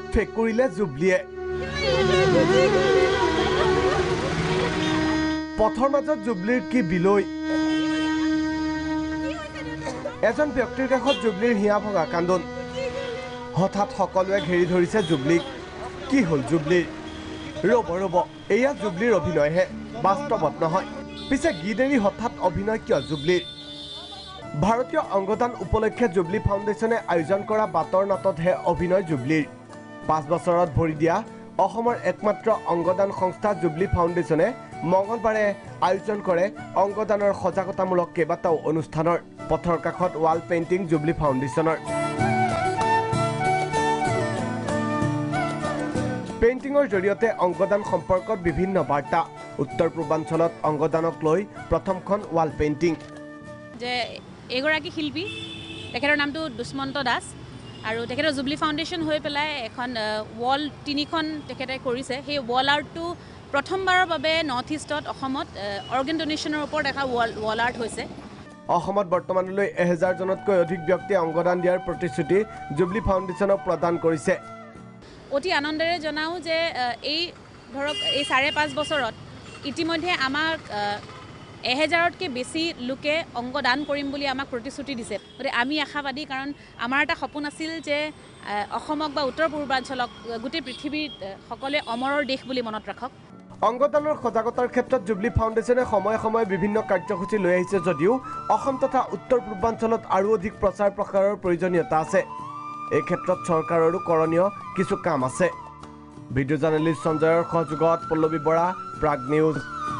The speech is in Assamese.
ফেকুৰিলে জুবলীয়ে পথৰ মাজত জুবলীৰ কি বিলৈ এজন ব্যক্তিৰ কাষত জুবলীৰ হিয়া ভঙা কান্দোন হঠাৎ সকলোৱে ঘেৰি ধৰিছে জুবলীক কি হল জুবলীৰ ৰব এয়া জুবলীৰ অভিনয়হে বাস্তৱত নহয় পিছে গীদেৰি হঠাৎ অভিনয় কিয় জুবলীৰ ভাৰতীয় অংগদান উপলক্ষে জুবলী ফাউণ্ডেশ্যনে আয়োজন কৰা বাতৰ নাটতহে অভিনয় জুবলীৰ 5 বছৰত ভৰি দিয়া অসমৰ একমাত্ৰ অংগদান সংস্থা জুবলী ফাউণ্ডেশ্যনে মঙলবাৰে আয়োজন কৰে অংগদানৰ সজাগতামূলক কেইবাটাও অনুষ্ঠানৰ পথৰ কাষত ৱাল পেইণ্টিং জুবলী ফাউণ্ডেশ্যনৰ পেইণ্টিঙৰ জৰিয়তে অংগদান সম্পৰ্কত বিভিন্ন বাৰ্তা উত্তৰ পূৰ্বাঞ্চলত অংগদানক লৈ প্ৰথমখন ৱাল পেইণ্টিং যে এগৰাকী শিল্পী তেখেতৰ নামটো দুষ্মন্ত দাস আৰু তেখেতৰ জুবলী ফাউণ্ডেশ্যন হৈ পেলাই এখন ৱাল 3খন তেখেতে কৰিছে সেই ৱাল আৰ্টটো প্ৰথমবাৰৰ বাবে নৰ্থ ইষ্টত অসমত অৰ্গেন ডোনেশ্যনৰ ওপৰত এটা ৱাল আৰ্ট হৈছে অসমত বৰ্তমানলৈ 1000 জনতকৈ অধিক ব্যক্তিয়ে অংগদান দিয়াৰ প্ৰতিশ্ৰুতি জুবলী ফাউণ্ডেশ্যনক প্ৰদান কৰিছে অতি আনন্দেৰে জনাও যে এই ধৰক এই 5.5 বছৰত ইতিমধ্যে আমাক 1000তকৈ বেছি লোকে অংগদান কৰিম বুলি আমাক প্ৰতিশ্ৰুতি দিছে গতিকে আমি আশাবাদী কাৰণ আমাৰ এটা সপোন আছিল যে অসমক বা উত্তৰ পূৰ্বাঞ্চলক গোটেই পৃথিৱীত সকলোৱে অমৰৰ দেশ বুলি মনত ৰাখক অংগদানৰ সজাগতাৰ ক্ষেত্ৰত জুবলী ফাউণ্ডেশ্যনে সময়ে সময়ে বিভিন্ন কাৰ্যসূচী লৈ আহিছে যদিও অসম তথা উত্তৰ পূৰ্বাঞ্চলত আৰু অধিক প্ৰচাৰ প্ৰসাৰৰ প্ৰয়োজনীয়তা আছে এই ক্ষেত্ৰত চৰকাৰৰো কৰণীয় কিছু কাম আছে ভিডিঅ' জাৰ্নেলিষ্ট সঞ্জয়ৰ সহযোগত পল্লৱী বৰা প্ৰাগ নিউজ